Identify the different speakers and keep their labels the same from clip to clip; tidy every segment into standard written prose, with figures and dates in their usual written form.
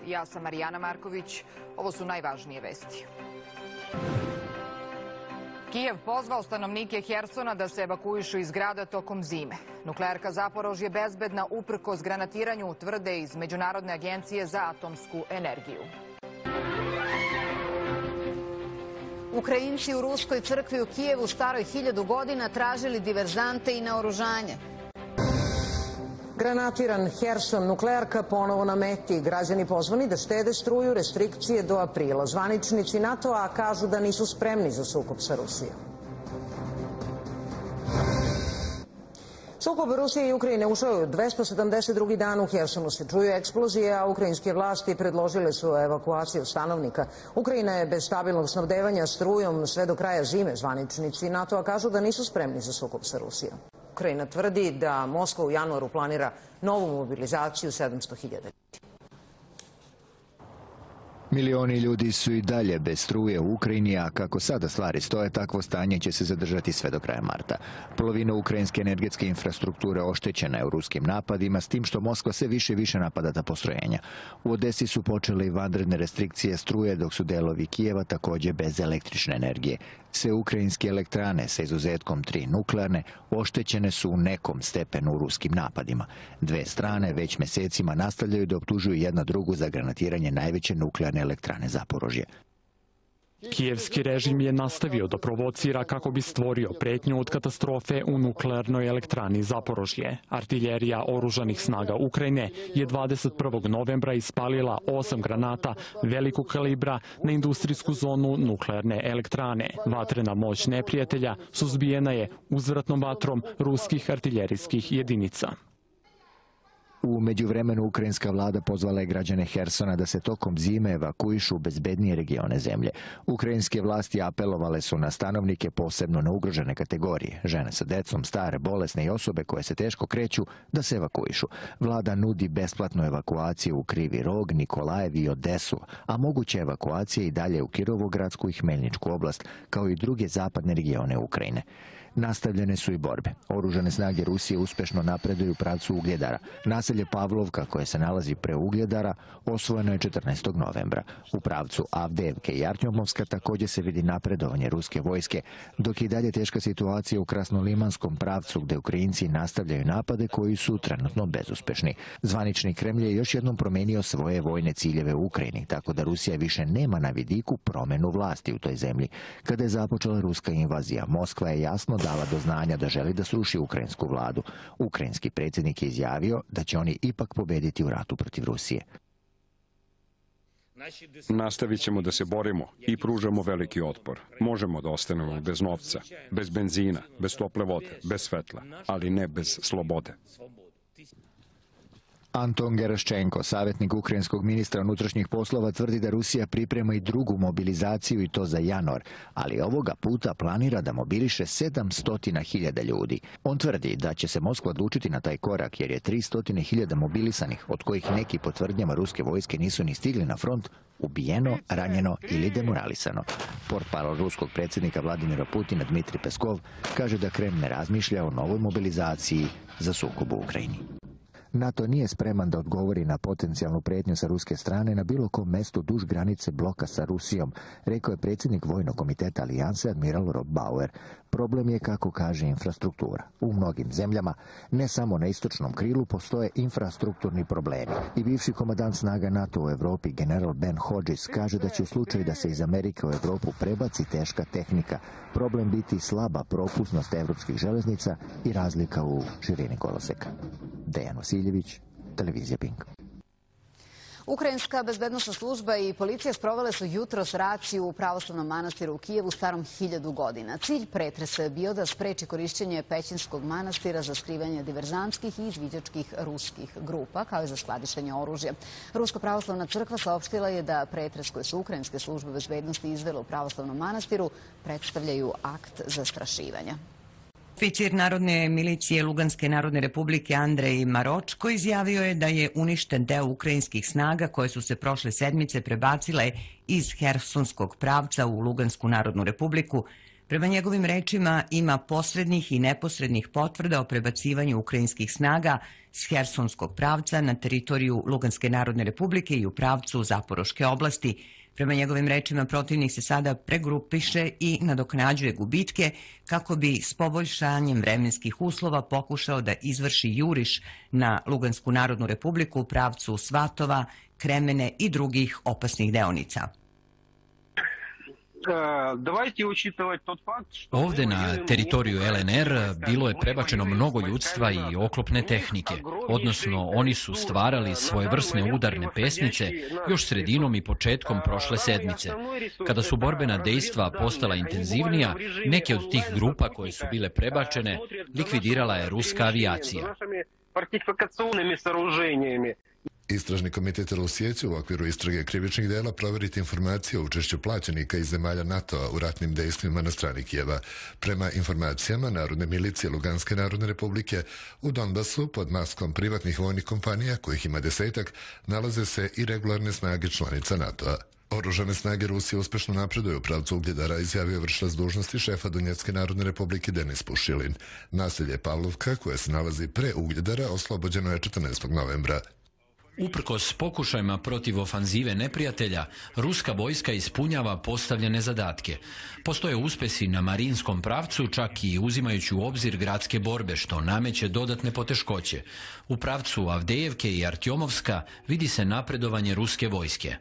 Speaker 1: Ja sam Marijana Marković. Ovo su najvažnije vesti. Kijev pozvao stanovnike Hersona da se evakuišu iz grada tokom zime. Nuklearka Zaporožje je bezbedna uprkos granatiranju, tvrde iz Međunarodne agencije za atomsku energiju.
Speaker 2: Ukrajinci u Ruskoj crkvi u Kijevu staroj 1000 godina tražili diverzante i naoružanje.
Speaker 3: Granatiran Herson, nuklearka ponovo na meti. Građani pozvani da štede struju, restrikcije do aprila. Zvaničnici NATO-a kažu da nisu spremni za sukob sa Rusijom. Sukob Rusije i Ukrajine ušao je u 272. dan. U Hersonu se čuju eksplozije, a ukrajinske vlasti predložile su evakuaciju stanovnika. Ukrajina je bez stabilnog snabdevanja strujom sve do kraja zime. Zvaničnici NATO-a kažu da nisu spremni za sukob sa Rusijom. Ukrajina tvrdi da Moskva u januaru planira novu mobilizaciju 700.000 ljudi.
Speaker 4: Milioni ljudi su i dalje bez struje u Ukrajini, a kako sada stvari stoje, takvo stanje će se zadržati sve do kraja marta. Polovina ukrajinske energetske infrastrukture oštećena je u ruskim napadima, s tim što Moskva sve više i više napada ta postrojenja. U Odesi su počele i vanredne restrikcije struje, dok su delovi Kijeva također bez električne energije. Sve ukrajinske elektrane, sa izuzetkom 3 nuklearne, oštećene su u nekom stepenu u ruskim napadima. Dve strane već mjesecima nastavljaju da optužuju jedna drugu za granatiranje najveće nuklearne elektrane Zaporožje.
Speaker 5: Kijevski režim je nastavio da provocira kako bi stvorio pretnju od katastrofe u nuklearnoj elektrani Zaporožje. Artiljerija oružanih snaga Ukrajine je 21. novembra ispalila 8 granata velikog kalibra na industrijsku zonu nuklearne elektrane. Vatrena moć neprijatelja suzbijena je uzvratnom vatrom ruskih artiljerijskih jedinica.
Speaker 4: U međuvremenu ukrajinska vlada pozvala je građane Hersona da se tokom zime evakuišu u bezbednije regione zemlje. Ukrajinske vlasti apelovale su na stanovnike, posebno na ugrožene kategorije, žene sa decom, stare, bolesne i osobe koje se teško kreću, da se evakuišu. Vlada nudi besplatnu evakuaciju u Krivi Rog, Nikolajev i Odesu, a moguće evakuacije i dalje u Kirovogradsku i Hmeljničku oblast, kao i druge zapadne regione Ukrajine. Nastavljene su i borbe. Oružane snage Rusije uspešno napreduju u pravcu Ugljedara. Naselje Pavlovka, koje se nalazi pre Ugljedara, osvojeno je 14. novembra. U pravcu Avdejevke i Artjomovska također se vidi napredovanje ruske vojske, dok je i dalje teška situacija u Krasnolimanskom pravcu, gde Ukrajinci nastavljaju napade koji su trenutno bezuspešni. Zvanični Kremlj je još jednom promenio svoje vojne ciljeve u Ukrajini, tako da Rusija više nema na vidiku promenu vlasti u toj zemlji. Kada je započela ruska invazija, Moskva je jasno dala do znanja da želi da sruši ukrajinsku vladu. Ukrajinski predsjednik je izjavio da će oni ipak pobediti u ratu protiv Rusije.
Speaker 6: Nastavit ćemo da se borimo i pružamo veliki otpor. Možemo da ostanemo bez novca, bez benzina, bez tople vode, bez svetla, ali ne bez slobode.
Speaker 4: Anton Geraščenko, savjetnik ukrajinskog ministra unutrašnjih poslova, tvrdi da Rusija priprema i drugu mobilizaciju i to za januar, ali ovoga puta planira da mobiliše 700.000 ljudi. On tvrdi da će se Moskva odlučiti na taj korak jer je 300.000 mobilisanih, od kojih neki po tvrdnjama ruske vojske nisu ni stigli na front, ubijeno, ranjeno ili demoralisano. Portparol ruskog predsjednika Vladimira Putina Dmitrij Peskov kaže da Kreml ne razmišlja o novoj mobilizaciji za sukob u Ukrajini. NATO nije spreman da odgovori na potencijalnu pretnju sa ruske strane na bilo kom mestu duž granice bloka sa Rusijom, rekao je predsjednik Vojnog komiteta Alijanse admiral Rob Bauer. Problem je, kako kaže, infrastruktura. U mnogim zemljama, ne samo na istočnom krilu, postoje infrastrukturni problemi. I bivši komandant snaga NATO u Evropi, general Ben Hodges, kaže da će u slučaju da se iz Amerike u Evropu prebaci teška tehnika, problem biti slaba propusnost evropskih železnica i razlika u širini koloseka. Dejan Vasiljević, televizija Pink.
Speaker 2: Ukrajinska bezbednosna služba i policija sprovele su jutros raciju u pravoslavnom manastiru u Kijevu starom 1000 godina. Cilj pretresa je bio da spreči korišćenje Pećinskog manastira za skrivanje diverzantskih i izviđačkih ruskih grupa, kao i za skladištenje oružja. Ruska pravoslavna crkva saopštila je da pretres koje su ukrajinske službe bezbednosti izvele u pravoslavnom manastiru predstavljaju akt zastrašivanja.
Speaker 7: Oficir Narodne milicije Luganske narodne republike Andrej Maročko izjavio je da je uništen deo ukrajinskih snaga koje su se prošle sedmice prebacile iz Hersonskog pravca u Lugansku narodnu republiku Prema njegovim rečima ima posrednih i neposrednih potvrda o prebacivanju ukrajinskih snaga s Hersonskog pravca na teritoriju Luganske narodne republike i u pravcu Zaporoške oblasti. Prema njegovim rečima protivnik se sada pregrupiše i nadoknađuje gubitke kako bi s poboljšanjem vremenskih uslova pokušao da izvrši juriš na Lugansku narodnu republiku u pravcu Svatova, Kremene i drugih opasnih deonica.
Speaker 8: Ovde na teritoriju LNR bilo je prebačeno mnogo ljudstva i oklopne tehnike, odnosno oni su stvarali svojevrsne udarne pesnice još sredinom i početkom prošle sedmice. Kada su borbena dejstva postala intenzivnija, neke od tih grupa koje su bile prebačene likvidirala je ruska avijacija.
Speaker 9: Istražni komitet Rusije će u okviru istrage krivičnih dela proveriti informacije o učešću plaćenika iz zemalja NATO-a u ratnim dejstvima na strani Kijeva. Prema informacijama Narodne milicije Luganske narodne republike, u Donbasu pod maskom privatnih vojnih kompanija, kojih ima 10-ak, nalaze se i regularne snage članica NATO-a. Oružane snage Rusije uspešno napreduju u pravcu Ugljedara, izjavio vršilac dužnosti šefa Donjetske narodne republike Denis Pušilin. Naselje Pavlovka, koje se nalazi pre Ugljedara, oslobođeno je 14. novembra.
Speaker 8: Uprkos pokušajima protiv ofanzive neprijatelja, ruska vojska ispunjava postavljene zadatke. Postoje uspesi na marinskom pravcu, čak i uzimajući u obzir gradske borbe, što nameće dodatne poteškoće. U pravcu Avdejevke i Artjomovska vidi se napredovanje ruske vojske.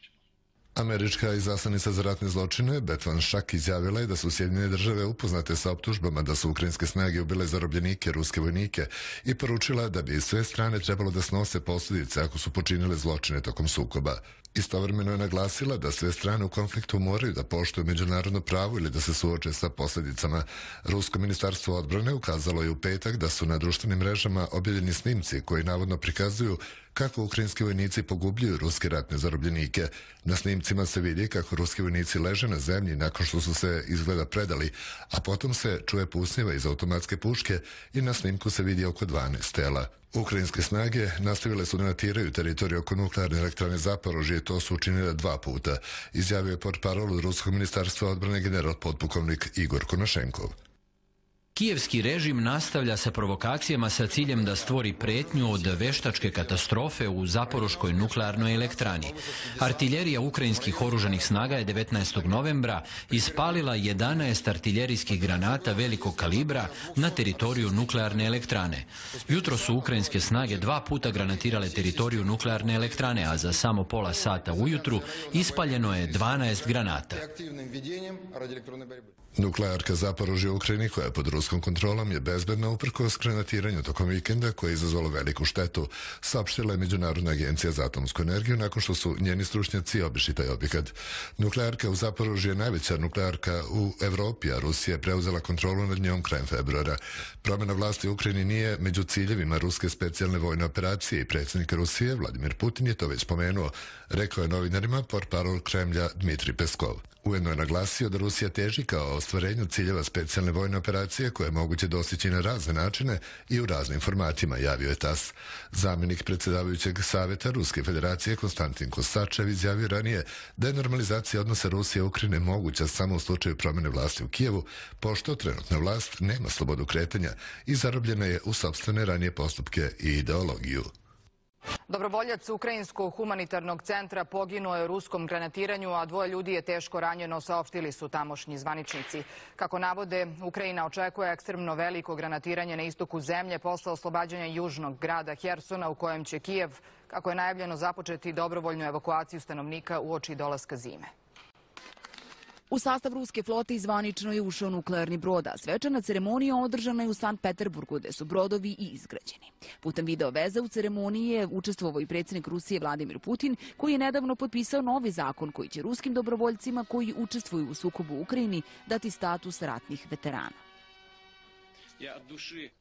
Speaker 9: Američka izaslanica za ratne zločine Bet Van Schak izjavila je da su Sjedinjene države upoznate sa optužbama da su ukrajinske snage ubile zarobljenike, ruske vojnike, i poručila da bi sve strane trebalo da snose posljedice ako su počinile zločine tokom sukoba. Istovremeno je naglasila da sve strane u konfliktu moraju da poštuju međunarodno pravo ili da se suoče sa posljedicama. Rusko ministarstvo odbrane ukazalo je u petak da su na društvenim mrežama objavljeni snimci koji navodno prikazuju kako ukrajinski vojnici pogubljuju ruske ratne zarobljenike. Na snimcima se vidi kako ruski vojnici leže na zemlji nakon što su se izgleda predali, a potom se čuje pucnjeva iz automatske puške i na snimku se vidi oko 12 tela. Ukrajinske snage nastavile su da natiraju teritoriju oko nuklearne elektrane Zaporožje i to su učinile 2 puta, izjavio je portparol Ruskog ministarstva odbrane general podpukovnik Igor Konošenkov.
Speaker 8: Kijevski režim nastavlja sa provokacijama sa ciljem da stvori pretnju od veštačke katastrofe u Zaporoškoj nuklearnoj elektrani. Artiljerija ukrajinskih oružanih snaga je 19. novembra ispalila 11 artiljerijskih granata velikog kalibra na teritoriju nuklearne elektrane. Jutro su ukrajinske snage 2 puta granatirale teritoriju nuklearne elektrane, a za samo pola sata ujutru ispaljeno je 12 granata.
Speaker 9: Nuklearka Zaporožje u Ukrajini, koja je pod ruskom kontrolom, je bezbedna uprkos granatiranju tokom vikenda koje je izazvalo veliku štetu, saopštila je Međunarodna agencija za atomsku energiju nakon što su njeni stručnjaci obišli taj objekat. Nuklearka u Zaporožju je najveća nuklearka u Evropi, a Rusija je preuzela kontrolu nad njom krajem februara. Promjena vlasti u Ukrajini nije među ciljevima ruske specijalne vojne operacije i predsjednik Rusije Vladimir Putin je to već spomenuo, rekao je novinarima portparol Kremlja Dmitrij Peskov. Ujedno je naglasio da Rusija teži kao ostvarenju ciljeva specijalne vojne operacije koje je moguće dostići na razne načine i u raznim formatima, javio je TASS. Zamjenik predsjedavajućeg savjeta Ruske federacije Konstantin Kosačev izjavio ranije da je normalizacija odnosa Rusije i Ukrajine moguća samo u slučaju promjene vlasti u Kijevu, pošto trenutna vlast nema slobodu kretanja i zarobljena je u sopstvene ranije postupke i ideologiju.
Speaker 1: Dobrovoljac Ukrajinskog humanitarnog centra poginuo je u ruskom granatiranju, a 2 ljudi je teško ranjeno, saopštili su tamošnji zvaničnici. Kako navode, Ukrajina očekuje ekstremno veliko granatiranje na istoku zemlje posle oslobađanja južnog grada Hersona, u kojem će Kijev, kako je najavljeno, započeti dobrovoljnu evakuaciju stanovnika uoči dolaska zime.
Speaker 10: U sastav ruske flote zvanično je ušao nuklearni brod, a svečana ceremonija održana je u Sankt Peterburgu, gde su brodovi i izgrađeni. Putem video veze u ceremoniji je učestvovao i predsjednik Rusije Vladimir Putin, koji je nedavno potpisao novi zakon koji će ruskim dobrovoljcima koji učestvuju u sukobu u Ukrajini dati status ratnih veterana.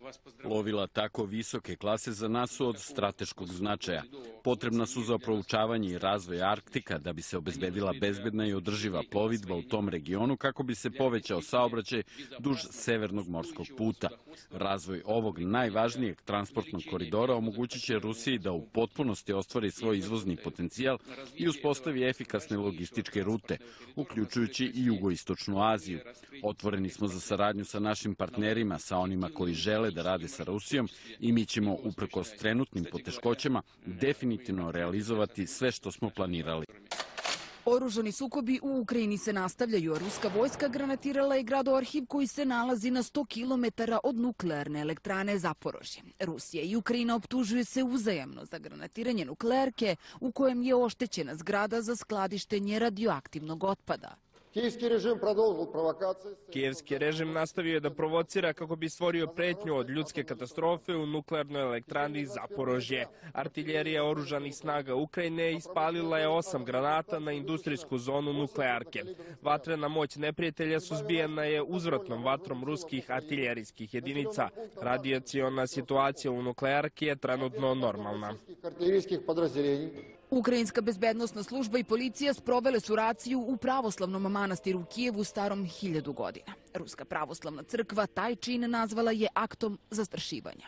Speaker 11: Plovila tako visoke klase za nas su od strateškog značaja. Potrebna su za proučavanje i razvoj Arktika da bi se obezbedila bezbedna i održiva plovidba u tom regionu kako bi se povećao saobraćaj duž severnog morskog puta. Razvoj ovog najvažnijeg transportnog koridora omogućit će Rusiji da u potpunosti ostvari svoj izvozni potencijal i uspostavi efikasne logističke rute, uključujući i jugoistočnu Aziju. Otvoreni smo za saradnju sa našim partnerima, sa onima koji žele da rade sa Rusijom i mi ćemo, uprkos trenutnim poteškoćama, definitivno realizovati sve što smo planirali.
Speaker 10: Oružani sukobi u Ukrajini se nastavljaju, a ruska vojska granatirala je grad Orhiv koji se nalazi na 100 km od nuklearne elektrane Zaporožje. Rusija i Ukrajina optužuju se uzajamno za granatiranje nuklearke u kojem je oštećena zgrada za skladištenje radioaktivnog otpada.
Speaker 12: Kijevski režim nastavio je da provocira kako bi stvorio pretnju od ljudske katastrofe u nuklearnoj elektrani Zaporožje. Artiljerija oružanih snaga Ukrajine ispalila je 8 granata na industrijsku zonu nuklearke. Vatrena moć neprijatelja suzbijena je uzvratnom vatrom ruskih artiljerijskih jedinica. Radijaciona situacija u nuklearki je trenutno normalna.
Speaker 10: Ukrajinska bezbednosna služba i policija sprovele su raciju u pravoslavnom manastiru u Kijevu starom 1000 godina. Ruska pravoslavna crkva taj čin nazvala je aktom zastrašivanja.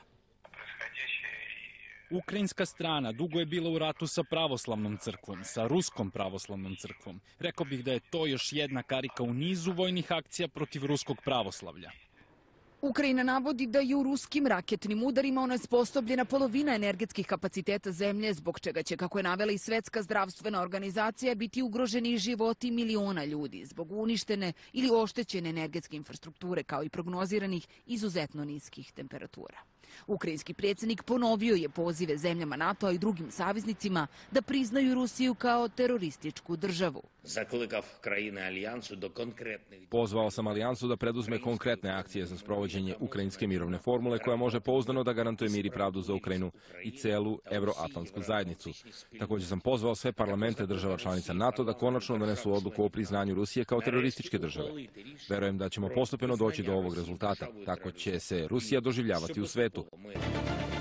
Speaker 13: Ukrajinska strana dugo je bila u ratu sa pravoslavnom crkvom, sa ruskom pravoslavnom crkvom. Rekao bih da je to još jedna karika u nizu vojnih akcija protiv ruskog pravoslavlja.
Speaker 10: Ukrajina navodi da je u ruskim raketnim udarima onesposobljena polovina energetskih kapaciteta zemlje, zbog čega će, kako je navela i Svetska zdravstvena organizacija, biti ugroženi životi miliona ljudi zbog uništene ili oštećene energetske infrastrukture, kao i prognoziranih izuzetno niskih temperatura. Ukrajinski predsjednik ponovio je pozive zemljama NATO-a i drugim saveznicima da priznaju Rusiju kao terorističku državu.
Speaker 12: Pozvao sam alijansu da preduzme konkretne akcije za sprovođenje ukrajinske mirovne formule koja može pouzdano da garantuje mir i pravdu za Ukrajinu i celu evroatlantsku zajednicu. Također sam pozvao sve parlamente država članica NATO da konačno donesu odluku o priznanju Rusije kao terorističke države. Verujem da ćemo postupno doći do ovog rezultata. Tako će se Rusija doživljavati u svetu.